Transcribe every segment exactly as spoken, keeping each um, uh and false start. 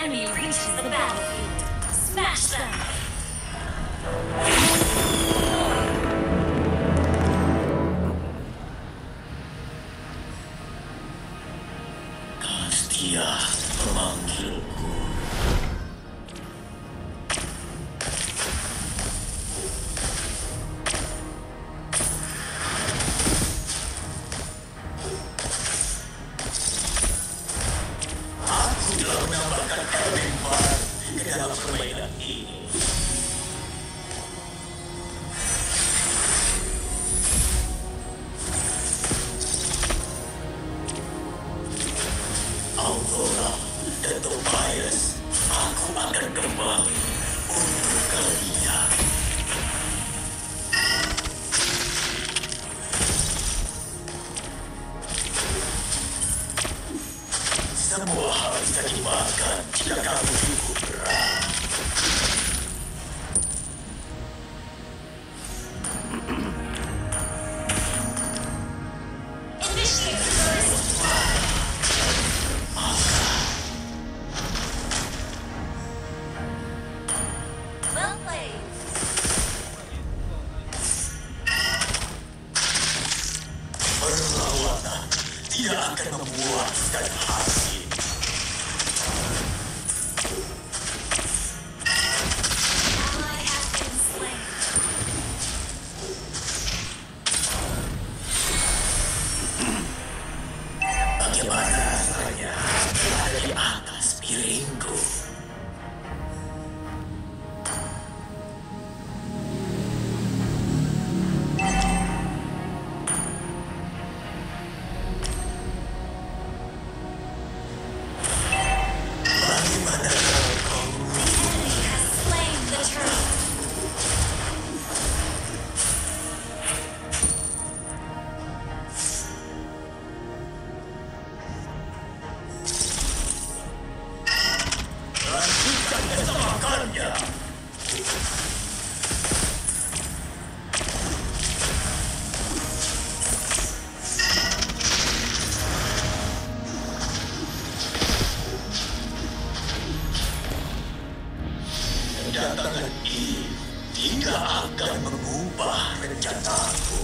enemy reaches the battlefield, smash them! Dia memanggilku. Aku telah menambahkan elemen baru ke dalam permainan ini. Aurora dan Tobias, aku akan kembali untuk kalian. Semua hal bisa dimakan jika kamu cukup berat. Perlawanan tidak akan memuaskan hati. Bagaimana rasanya berada di atas piringku? Kedatangan ini tidak akan mengubah rencanaku.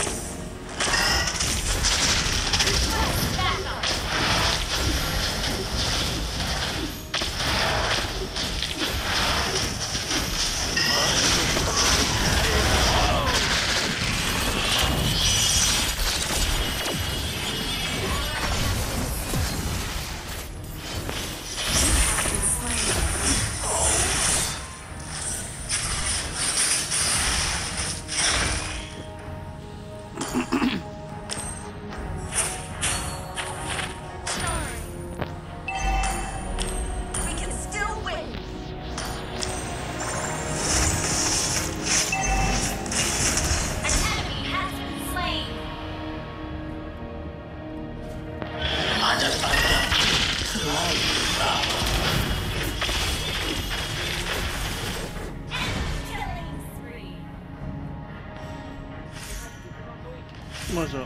Masa?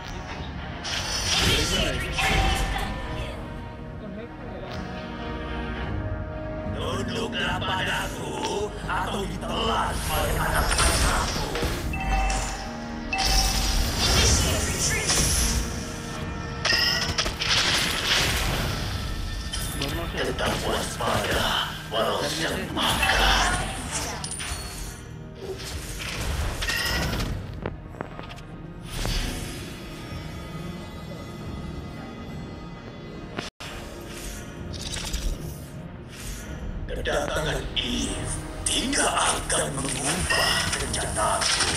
Tunduklah padaku atau ditelan oleh anak-anakku. Tetap waspada walau sedang makan. Kedatangan Eve tidak akan mengubah rencanaku.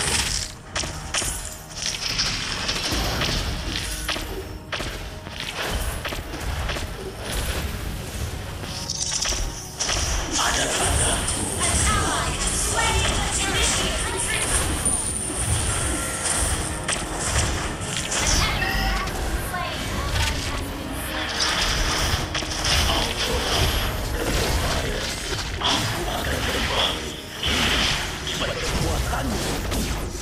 Ada padaku. Aku akan kembali. Di balik kekuatanmu.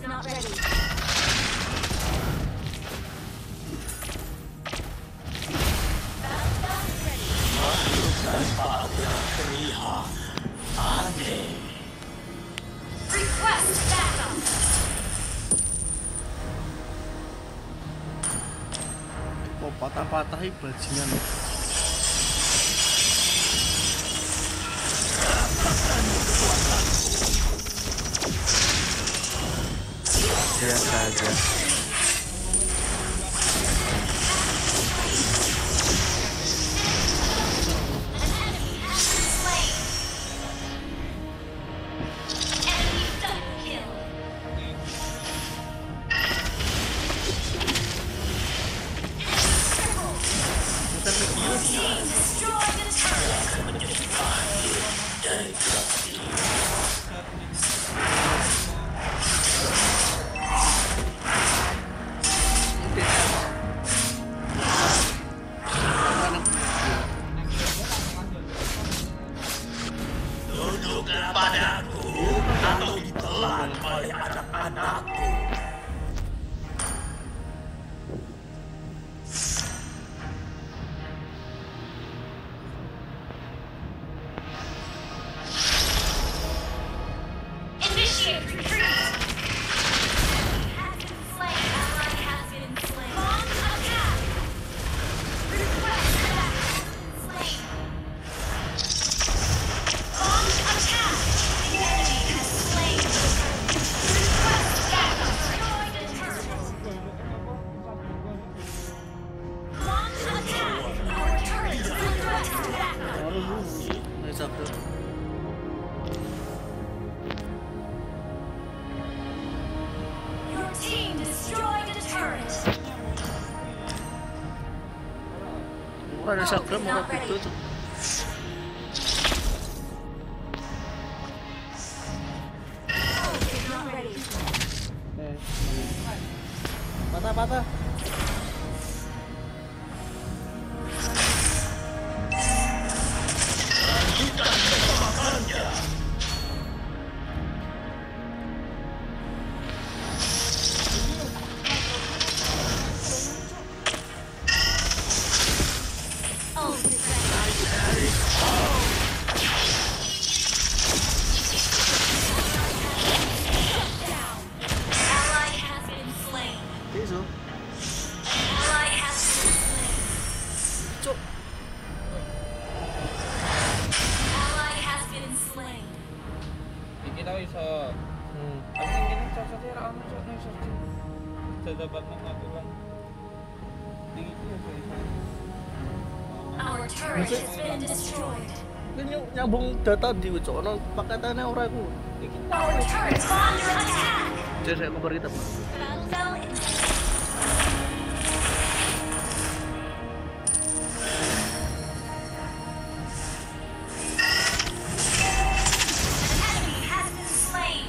not ready. Battle bell is ready. Tanpa ada terlihat aneh. Request backup. Kok patah-patahi bajingan. Biasa aja. Tunduklah padaku atau ditelan oleh anak-anakku. Initiate retreat. Has been slain. Ally has been slain. Launch attack. Request backup. Slain. Launch attack. The enemy has slain. Request backup. Destroy the turret. Launch attack. Our turret is under attack. Nice after. Your team destroyed a turret. Murah ada sakral, murah itu tuh. Is not ready. Patah-patah. Ult is ready. Down. Ally has been slain. Iso. Ally has been slain. Cuk. Ally has been slain. Iki tau iso. Hmm. Aku ning kene cocoknya ra ono cocok iso. Dapat mengaturan. Ning iki ya iso. Our turret has been destroyed. Ini nyambung data di Cuk, ono paketannya ora iku. Iki Our turret is under attack. Jadi saya kabar kita. Battle bell is enemy has been slain.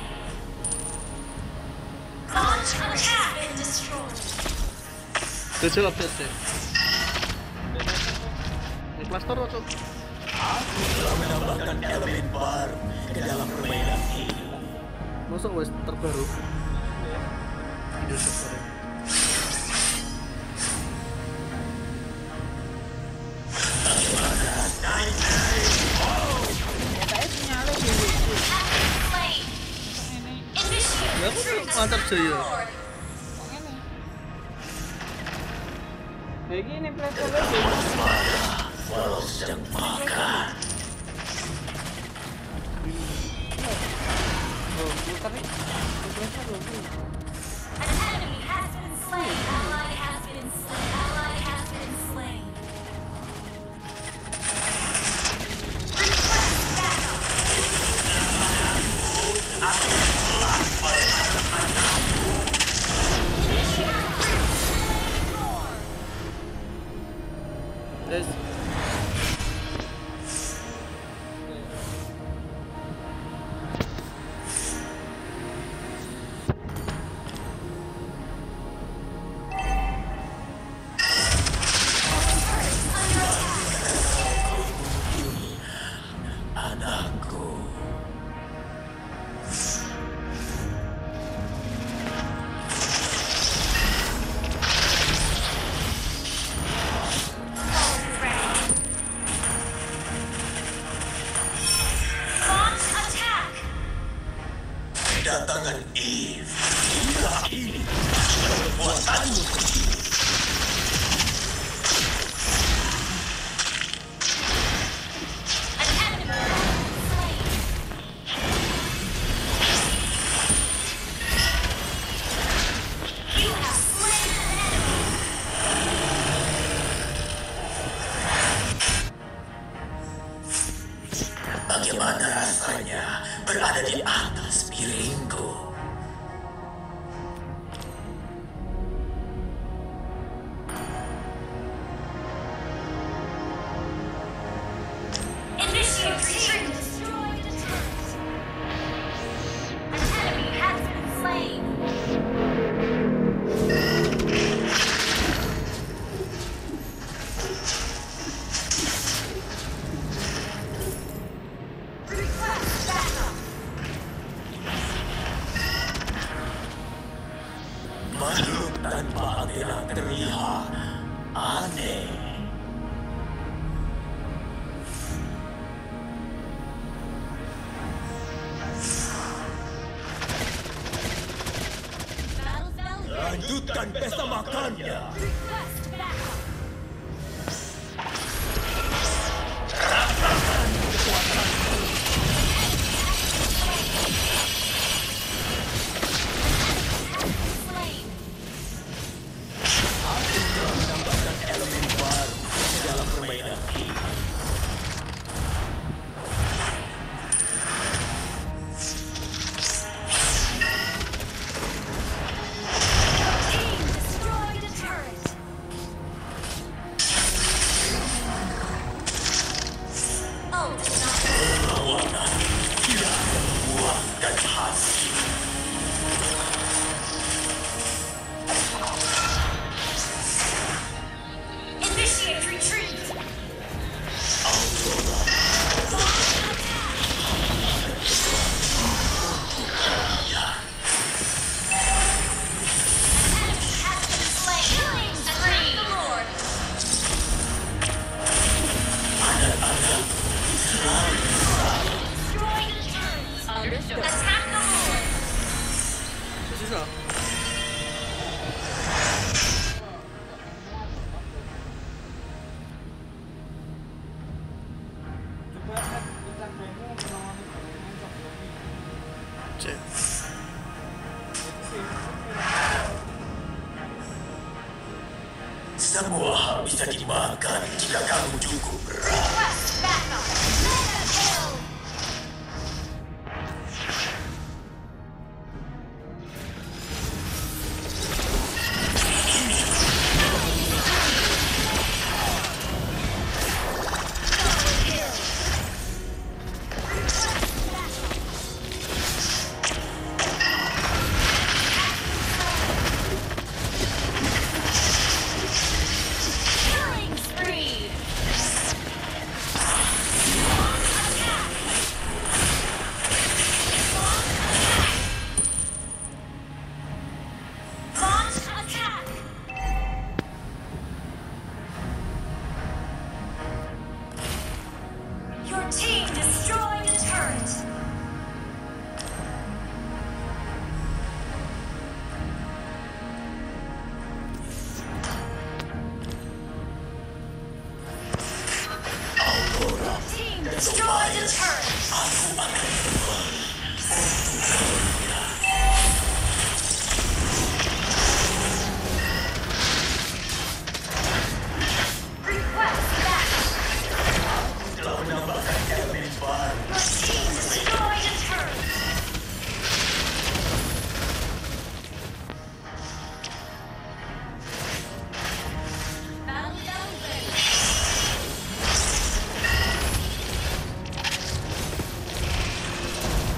Launch attack been destroyed. Kecil update deh. Ini cluster Cuk. Aku telah menambahkan elemen baru ke dalam permainan ini. Masuk wes terbaru. Video server. Has been slain. Initiate Ya aku retreat. mantap jaya. Lord. kayak gini playstyle aja. Walau sedang makan. Oh, tapi playstyle belum. An enemy has been slain. Ally has been slain. Ally has been slain. Request backup. Guys, Bagaimana rasanya berada di atas piringku? Initiate retreat. Destroyed a turret. An enemy has been slain. Request backup. Makhluk tanpa antena terlihat aneh. Battle value. Lanjutkan pesta makannya. Request backup. Slain. Menambahkan elemen baru dalam permainan ini. Team destroyed a turret. Oh, it's not. Perlawanan tidak membuahkan hasil. Initiate retreat. Enemy has been slain. Killing spree. The Lord. Destroyed a turret. Understood. Attack the Lord. Susah. Coba kan kita demo melawan dengan Cok Doni. Cek. Itu sih. Semua hal bisa dimakan jika kamu cukup berat. Request backup. Mega kill. Killing spree. Launch attack. Your team destroyed a turret. Team destroyed a turret. Request backup. Telah menambahkan elemen baru. Your team destroyed a turret. Battle zone ready.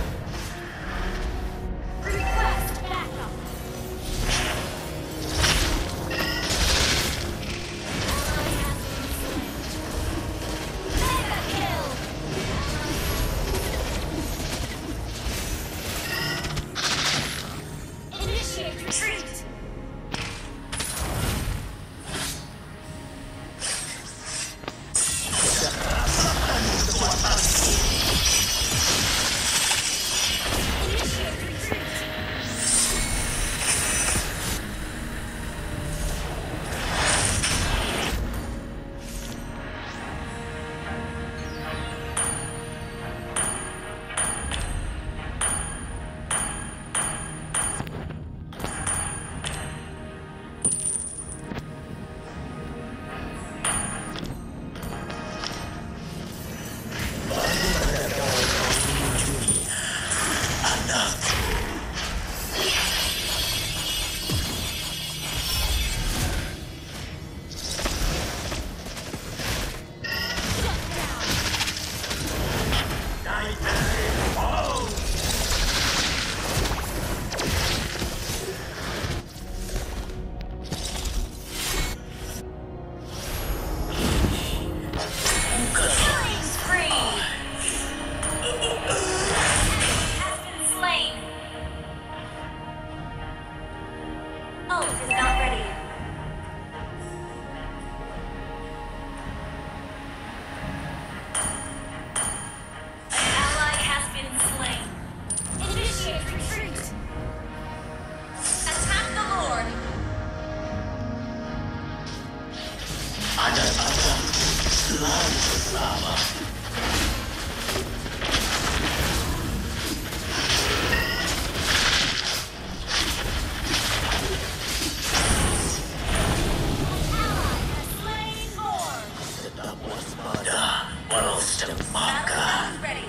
baru sedang makan. Battleground ready.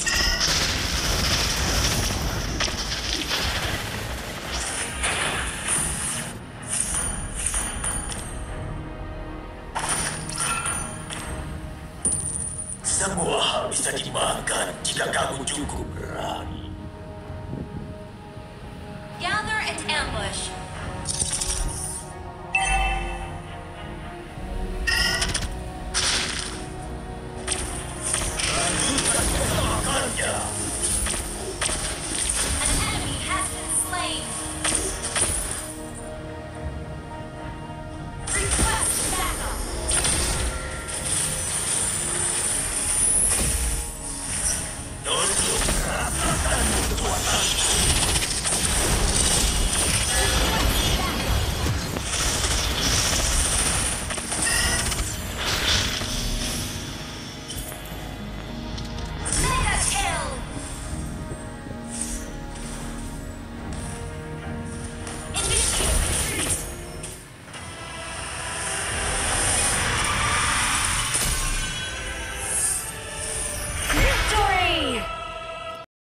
Semua hal bisa dimakan jika kamu cukup berani. Gather and ambush.